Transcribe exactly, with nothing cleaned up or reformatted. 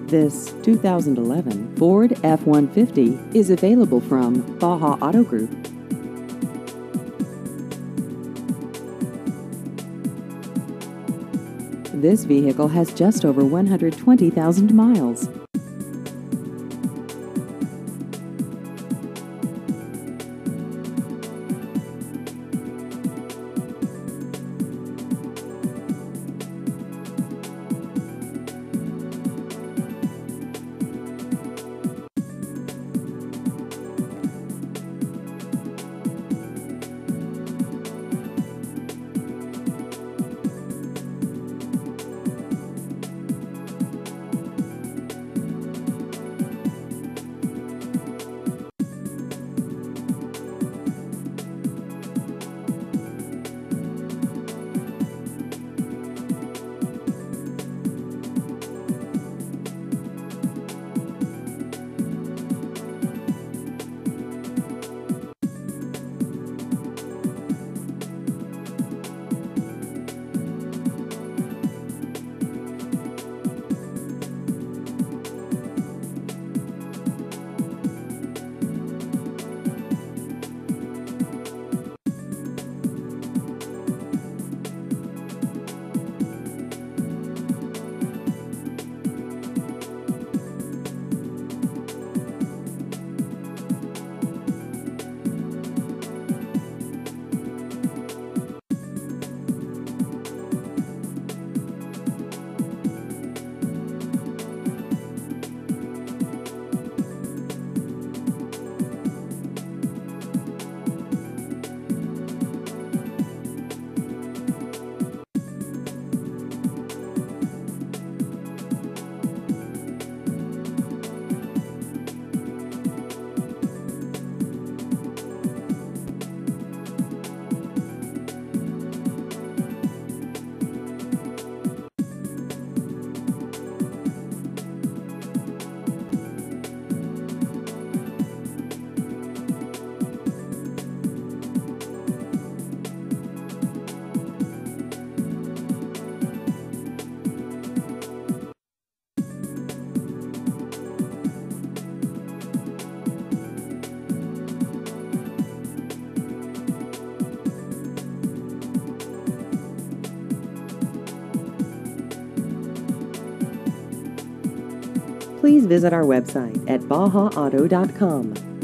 This two thousand eleven Ford F one fifty is available from Baja Auto Group. This vehicle has just over one hundred twenty thousand miles. Please visit our website at baja auto dot com.